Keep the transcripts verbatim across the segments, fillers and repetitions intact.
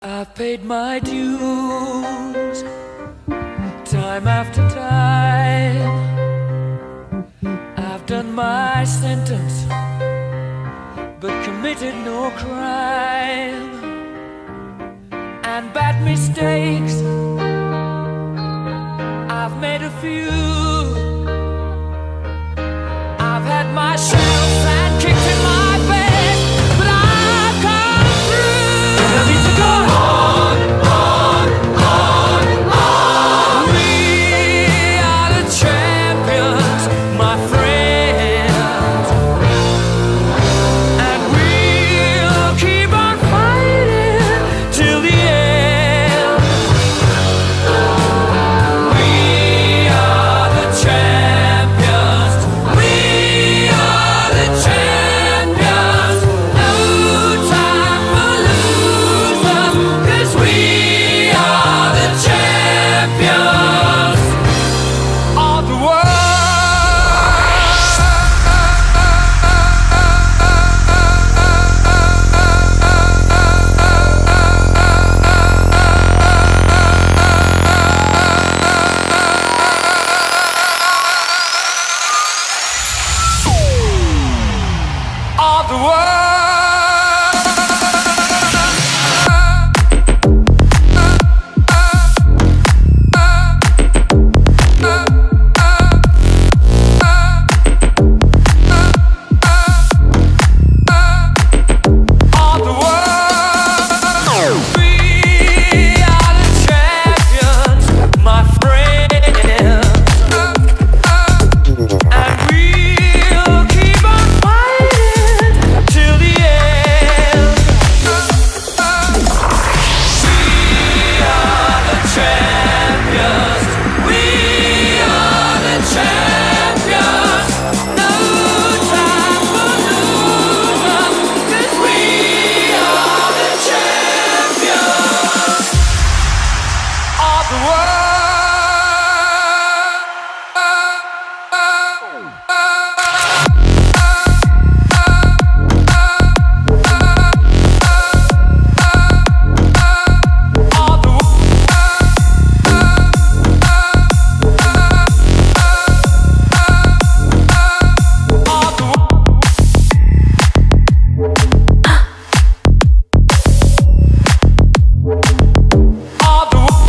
I've paid my dues time after time. I've done my sentence but committed no crime. And bad mistakes I've made a few. I've had my shells and kicked in my face, but I've come through. I need to go on, on, on, on. We are the champions, my friends, and we'll keep on fighting till the end. We are the champions. We are the champions. No time for losers, 'cause we are the champions of the world. Of the world. Of the world. We are the champions, my friends, and we'll keep on fighting till the end. We are the champions. We are the champions. No time for losers, 'cause we are the champions of the world. Of the world. Of the world. Of the world.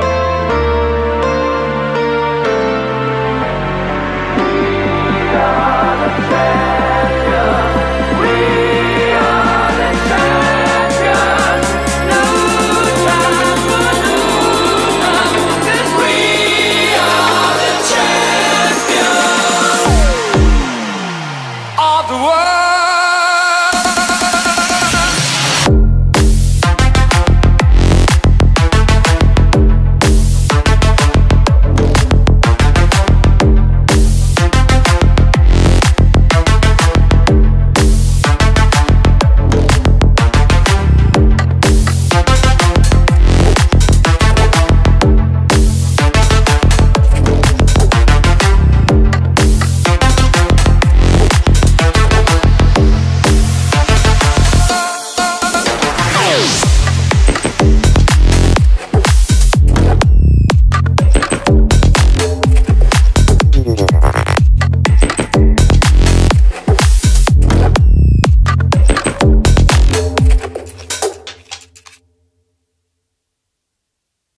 We are